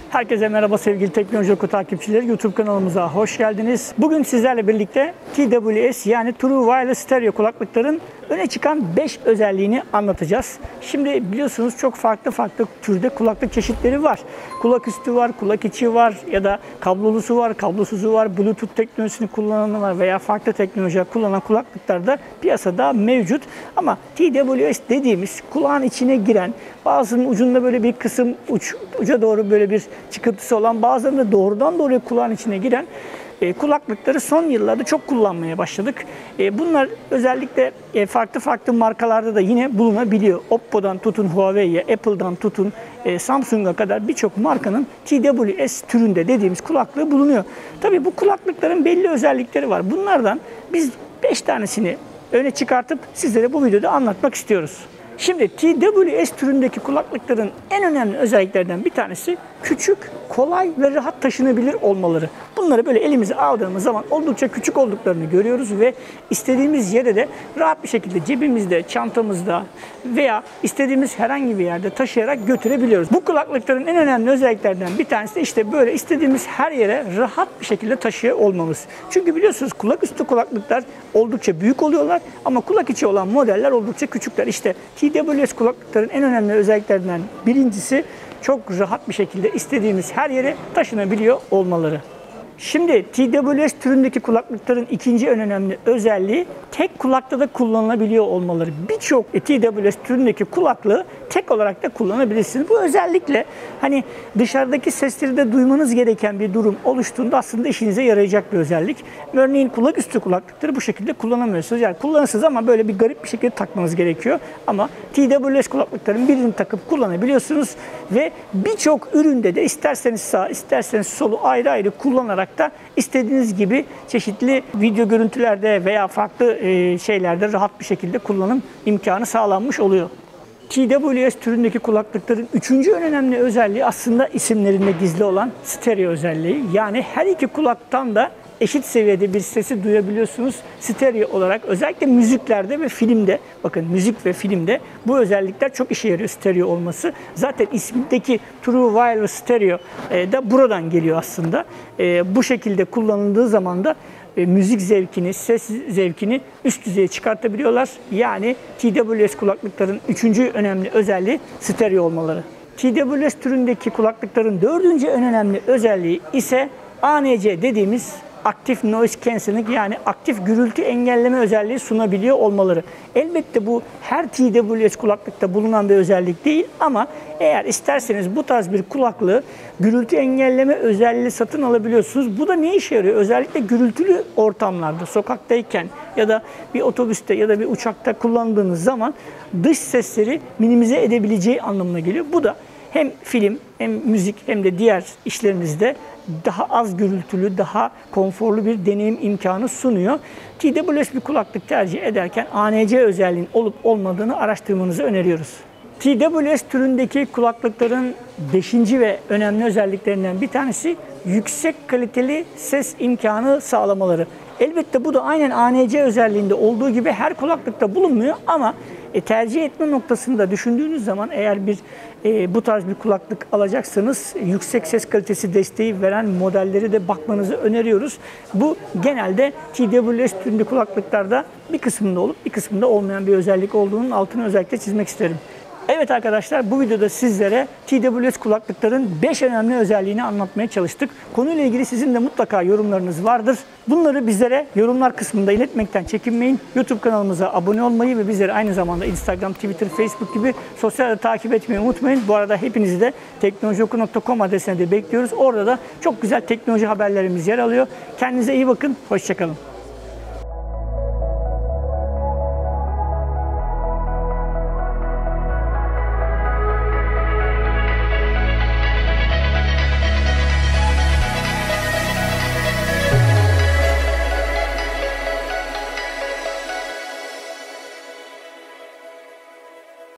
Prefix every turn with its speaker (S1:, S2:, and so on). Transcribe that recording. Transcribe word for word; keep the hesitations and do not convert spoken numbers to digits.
S1: Herkese merhaba sevgili Teknoloji Oku takipçileri. YouTube kanalımıza hoş geldiniz. Bugün sizlerle birlikte T W S yani True Wireless Stereo kulaklıkların öne çıkan beş özelliğini anlatacağız. Şimdi biliyorsunuz çok farklı farklı türde kulaklık çeşitleri var. Kulak üstü var, kulak içi var ya da kablolusu var, kablosuzu var, Bluetooth teknolojisini kullananı var veya farklı teknolojiler kullanan kulaklıklar da piyasada mevcut. Ama T W S dediğimiz kulağın içine giren, bazının ucunda böyle bir kısım uç, uca doğru böyle bir çıkıntısı olan, bazılarında doğrudan doğruya kulağın içine giren E, kulaklıkları son yıllarda çok kullanmaya başladık. E, bunlar özellikle e, farklı farklı markalarda da yine bulunabiliyor. Oppo'dan tutun Huawei'ye, Apple'dan tutun e, Samsung'a kadar birçok markanın T W S türünde dediğimiz kulaklığı bulunuyor. Tabii bu kulaklıkların belli özellikleri var. Bunlardan biz beş tanesini öne çıkartıp sizlere bu videoda anlatmak istiyoruz. Şimdi T W S türündeki kulaklıkların en önemli özelliklerinden bir tanesi küçük, kolay ve rahat taşınabilir olmaları. Bunları böyle elimize aldığımız zaman oldukça küçük olduklarını görüyoruz ve istediğimiz yere de rahat bir şekilde cebimizde, çantamızda veya istediğimiz herhangi bir yerde taşıyarak götürebiliyoruz. Bu kulaklıkların en önemli özelliklerinden bir tanesi de işte böyle istediğimiz her yere rahat bir şekilde taşıyor olmamız. Çünkü biliyorsunuz kulak üstü kulaklıklar oldukça büyük oluyorlar ama kulak içi olan modeller oldukça küçükler. İşte T W S kulaklıkların en önemli özelliklerinden birincisi çok rahat bir şekilde istediğimiz her yere taşınabiliyor olmaları. Şimdi T W S türündeki kulaklıkların ikinci en önemli özelliği tek kulakta da kullanılabiliyor olmaları. Birçok T W S türündeki kulaklığı tek olarak da kullanabilirsiniz. Bu özellikle hani dışarıdaki sesleri de duymanız gereken bir durum oluştuğunda aslında işinize yarayacak bir özellik. Örneğin kulak üstü kulaklıkları bu şekilde kullanamıyorsunuz. Yani kullanırsınız ama böyle bir garip bir şekilde takmanız gerekiyor. Ama T W S kulaklıkların birini takıp kullanabiliyorsunuz ve birçok üründe de isterseniz sağ, isterseniz solu ayrı ayrı kullanarak da istediğiniz gibi çeşitli video görüntülerde veya farklı şeylerde rahat bir şekilde kullanım imkanı sağlanmış oluyor. T W S türündeki kulaklıkların üçüncü en önemli özelliği aslında isimlerinde gizli olan stereo özelliği. Yani her iki kulaktan da eşit seviyede bir sesi duyabiliyorsunuz stereo olarak. Özellikle müziklerde ve filmde, bakın müzik ve filmde bu özellikler çok işe yarıyor stereo olması. Zaten ismindeki True Wireless Stereo da buradan geliyor aslında. Bu şekilde kullanıldığı zaman da müzik zevkini, ses zevkini üst düzeye çıkartabiliyorlar. Yani T W S kulaklıkların üçüncü önemli özelliği stereo olmaları. T W S türündeki kulaklıkların dördüncü en önemli özelliği ise A N C dediğimiz Active Noise Cancelling yani aktif gürültü engelleme özelliği sunabiliyor olmaları. Elbette bu her T W S kulaklıkta bulunan bir özellik değil ama eğer isterseniz bu tarz bir kulaklığı gürültü engelleme özelliği satın alabiliyorsunuz. Bu da ne işe yarıyor? Özellikle gürültülü ortamlarda, sokaktayken ya da bir otobüste ya da bir uçakta kullandığınız zaman dış sesleri minimize edebileceği anlamına geliyor. Bu da hem film hem müzik hem de diğer işlerinizde daha az gürültülü, daha konforlu bir deneyim imkanı sunuyor. T W S bir kulaklık tercih ederken A N C özelliğinin olup olmadığını araştırmanızı öneriyoruz. T W S türündeki kulaklıkların beşinci ve önemli özelliklerinden bir tanesi yüksek kaliteli ses imkanı sağlamaları. Elbette bu da aynen A N C özelliğinde olduğu gibi her kulaklıkta bulunmuyor ama e, tercih etme noktasında düşündüğünüz zaman eğer bir e, bu tarz bir kulaklık alacaksanız yüksek ses kalitesi desteği veren modelleri de bakmanızı öneriyoruz. Bu genelde T W S türünde kulaklıklarda bir kısmında olup bir kısmında olmayan bir özellik olduğunun altını özellikle çizmek isterim. Evet arkadaşlar, bu videoda sizlere T W S kulaklıkların beş önemli özelliğini anlatmaya çalıştık. Konuyla ilgili sizin de mutlaka yorumlarınız vardır. Bunları bizlere yorumlar kısmında iletmekten çekinmeyin. YouTube kanalımıza abone olmayı ve bizleri aynı zamanda Instagram, Twitter, Facebook gibi sosyal takip etmeyi unutmayın. Bu arada hepinizi de teknoloji oku nokta com adresine de bekliyoruz. Orada da çok güzel teknoloji haberlerimiz yer alıyor. Kendinize iyi bakın, hoşça kalın.